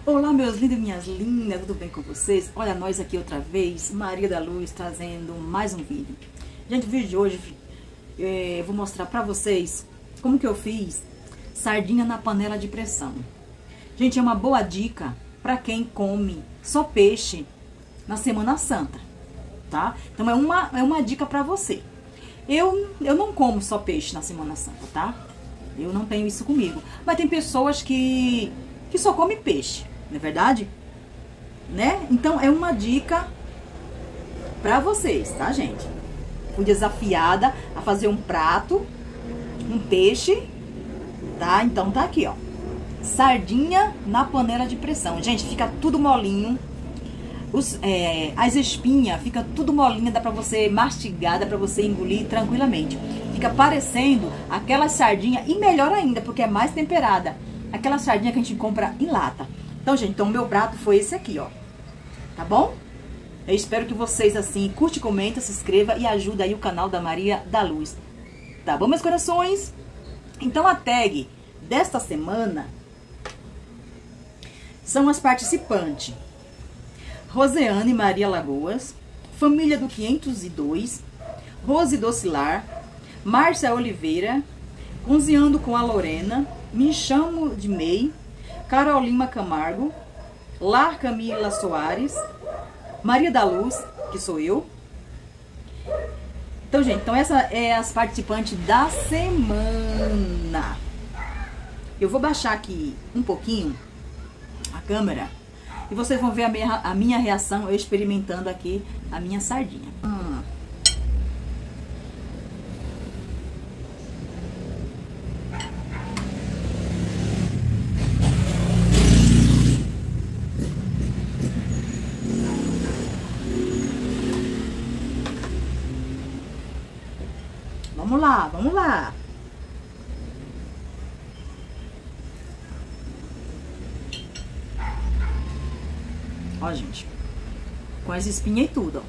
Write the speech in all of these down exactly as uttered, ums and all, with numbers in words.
Olá, meus lindos e minhas lindas, tudo bem com vocês? Olha, nós aqui outra vez, Maria da Luz, trazendo mais um vídeo. Gente, o vídeo de hoje, é, vou mostrar pra vocês como que eu fiz sardinha na panela de pressão. Gente, é uma boa dica pra quem come só peixe na Semana Santa, tá? Então é uma, é uma dica pra você. Eu, eu não como só peixe na Semana Santa, tá? Eu não tenho isso comigo. Mas tem pessoas que, que só comem peixe, não é verdade? Né? Então é uma dica pra vocês, tá, gente? Fui desafiada a fazer um prato, um peixe, tá? Então tá aqui, ó. Sardinha na panela de pressão. Gente, fica tudo molinho. Os, é, as espinhas fica tudo molinha, dá pra você mastigar, dá pra você engolir tranquilamente. Fica parecendo aquela sardinha, e melhor ainda, porque é mais temperada. Aquela sardinha que a gente compra em lata. Então, gente, então o meu prato foi esse aqui, ó. Tá bom? Eu espero que vocês, assim, curte, comenta, se inscreva e ajuda aí o canal da Maria da Luz. Tá bom, meus corações? Então, a tag desta semana são as participantes. Roseane Maria Lagoas, família do quinhentos e dois, Rose Docilar, Márcia Oliveira, Cozinhando com a Lorena, Me Chamo de Mei, Carol Lima Camargo, Lar Camila Soares, Maria da Luz, que sou eu. Então, gente, então essa é as participantes da semana. Eu vou baixar aqui um pouquinho a câmera e vocês vão ver a minha, a minha reação, eu experimentando aqui a minha sardinha. Hum. Vamos lá, vamos lá. Ó, gente, com as espinhas e tudo, ó.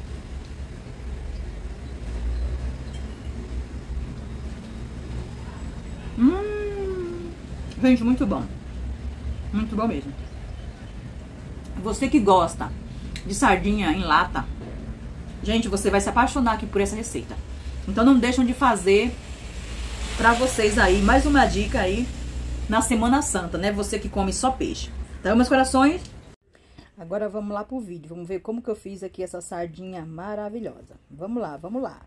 Hum, gente, muito bom. Muito bom mesmo. Você que gosta de sardinha em lata, gente, você vai se apaixonar aqui por essa receita. Então não deixam de fazer pra vocês aí, mais uma dica aí na Semana Santa, né? Você que come só peixe. Tá, meus corações? Agora vamos lá pro vídeo, vamos ver como que eu fiz aqui essa sardinha maravilhosa. Vamos lá, vamos lá.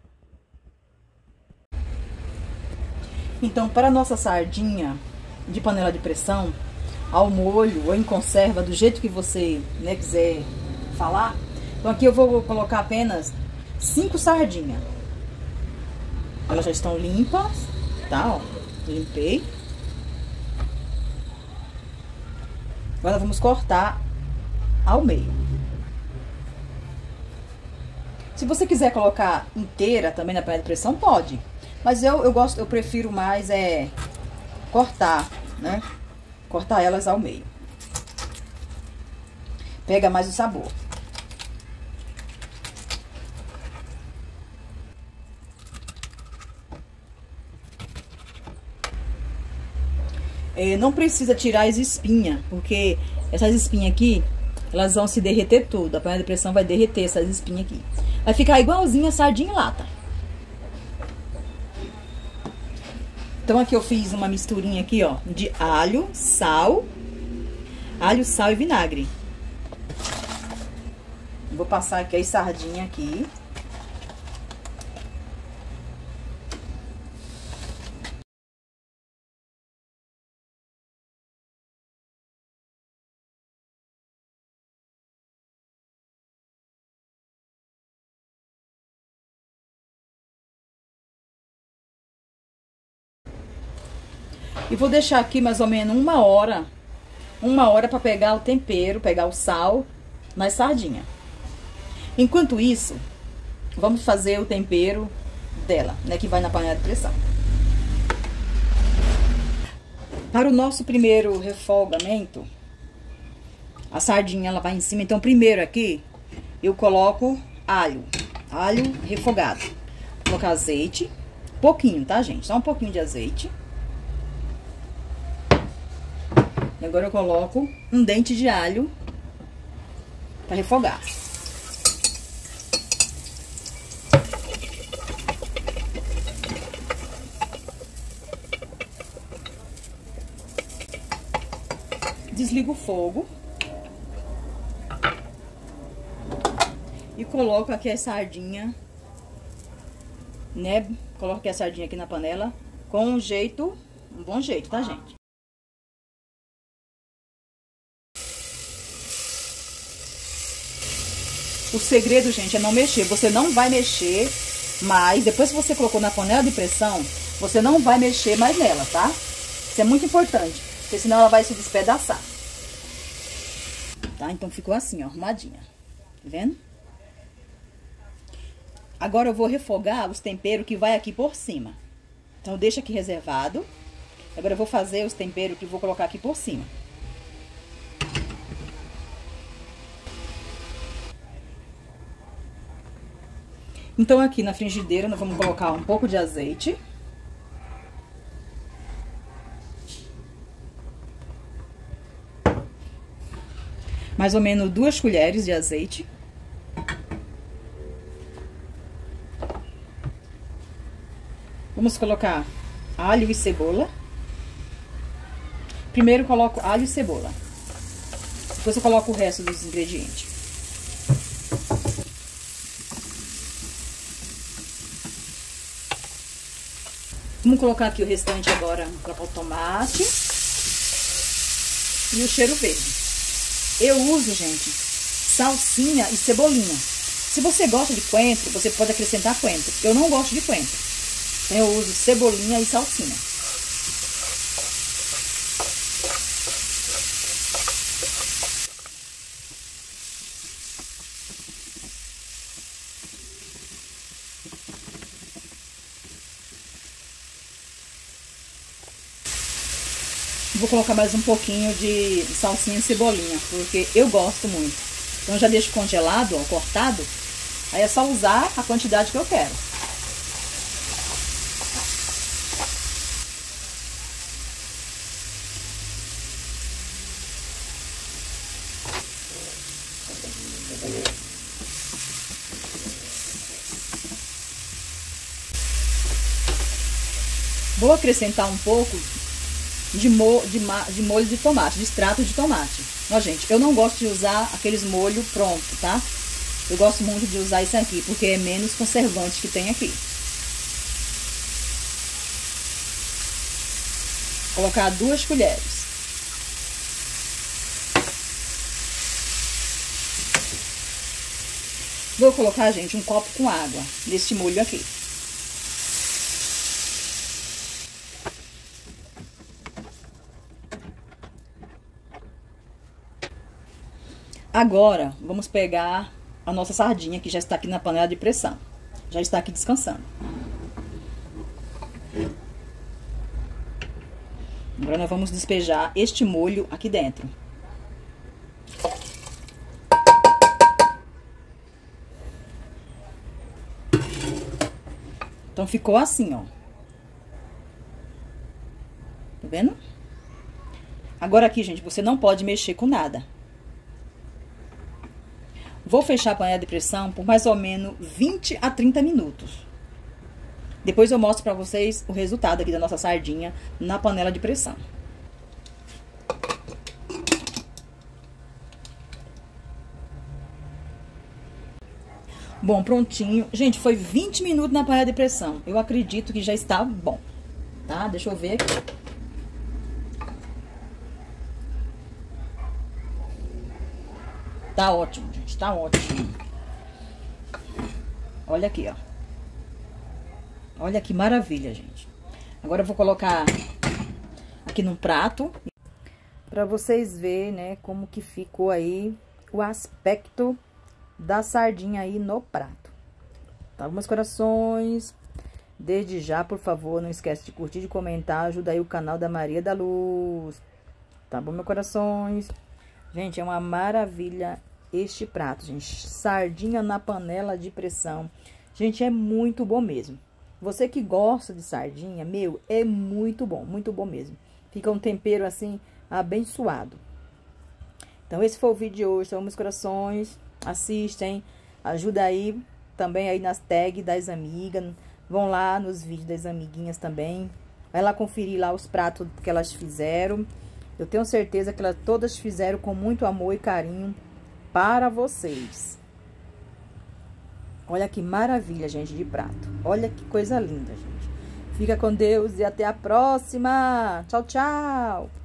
Então, para a nossa sardinha de panela de pressão, ao molho ou em conserva, do jeito que você, né, quiser falar. Então aqui eu vou colocar apenas cinco sardinhas. Elas já estão limpas, tá, ó, limpei. Agora vamos cortar ao meio. Se você quiser colocar inteira também na panela de pressão, pode. Mas eu, eu gosto, eu prefiro mais é cortar, né? Cortar elas ao meio. Pega mais o sabor. É, não precisa tirar as espinhas, porque essas espinhas aqui, elas vão se derreter tudo. A panela de pressão vai derreter essas espinhas aqui. Vai ficar igualzinha a sardinha em lata. Então aqui eu fiz uma misturinha aqui, ó, de alho, sal, alho, sal e vinagre. Vou passar aqui as sardinhas aqui. E vou deixar aqui mais ou menos uma hora, uma hora para pegar o tempero, pegar o sal nas sardinhas. Enquanto isso, vamos fazer o tempero dela, né, que vai na panela de pressão. Para o nosso primeiro refogamento, a sardinha ela vai em cima. Então, primeiro aqui, eu coloco alho, alho refogado. Vou colocar azeite, pouquinho, tá, gente? Só um pouquinho de azeite. E agora eu coloco um dente de alho para refogar. Desligo o fogo. E coloco aqui a sardinha, né? Coloco aqui a sardinha aqui na panela com um jeito, um bom jeito, tá, gente? O segredo, gente, é não mexer. Você não vai mexer mais. Depois que você colocou na panela de pressão, você não vai mexer mais nela, tá? Isso é muito importante, porque senão ela vai se despedaçar. Tá? Então ficou assim, ó, arrumadinha. Tá vendo? Agora eu vou refogar os temperos que vai aqui por cima. Então deixa aqui reservado. Agora eu vou fazer os temperos que vou colocar aqui por cima. Então aqui na frigideira nós vamos colocar um pouco de azeite. Mais ou menos duas colheres de azeite. Vamos colocar alho e cebola. Primeiro coloco alho e cebola. Depois eu coloco o resto dos ingredientes. Vamos colocar aqui o restante agora. Vamos colocar o tomate e o cheiro verde. Eu uso, gente, salsinha e cebolinha. Se você gosta de coentro, você pode acrescentar coentro. Eu não gosto de coentro. Então eu uso cebolinha e salsinha. Vou colocar mais um pouquinho de salsinha e cebolinha, porque eu gosto muito. Então já deixo congelado, ó, cortado. Aí é só usar a quantidade que eu quero. Vou acrescentar um pouco de, mo de, de molho de tomate, de extrato de tomate. Ó, gente, eu não gosto de usar aqueles molhos pronto, tá? Eu gosto muito de usar isso aqui, porque é menos conservante que tem aqui. Vou colocar duas colheres. Vou colocar, gente, um copo com água desse molho aqui. Agora, vamos pegar a nossa sardinha, que já está aqui na panela de pressão. Já está aqui descansando. Agora nós vamos despejar este molho aqui dentro. Então ficou assim, ó. Tá vendo? Agora aqui, gente, você não pode mexer com nada. Vou fechar a panela de pressão por mais ou menos vinte a trinta minutos. Depois eu mostro pra vocês o resultado aqui da nossa sardinha na panela de pressão. Bom, prontinho. Gente, foi vinte minutos na panela de pressão. Eu acredito que já está bom, tá? Deixa eu ver aqui. Tá ótimo, gente. Tá ótimo. Olha aqui, ó. Olha que maravilha, gente. Agora eu vou colocar aqui num prato pra vocês verem, né, como que ficou aí o aspecto da sardinha aí no prato. Tá, meus corações? Desde já, por favor, não esquece de curtir, de comentar, ajuda aí o canal da Maria da Luz. Tá bom, meus corações? Gente, é uma maravilha este prato, gente. Sardinha na panela de pressão. Gente, é muito bom mesmo. Você que gosta de sardinha, meu, é muito bom, muito bom mesmo. Fica um tempero assim, abençoado. Então, esse foi o vídeo de hoje. Então, meus corações, assistem, ajuda aí, também aí nas tags das amigas. Vão lá nos vídeos das amiguinhas também. Vai lá conferir lá os pratos que elas fizeram. Eu tenho certeza que elas todas fizeram com muito amor e carinho para vocês. Olha que maravilha, gente, de prato. Olha que coisa linda, gente. Fica com Deus e até a próxima. Tchau, tchau.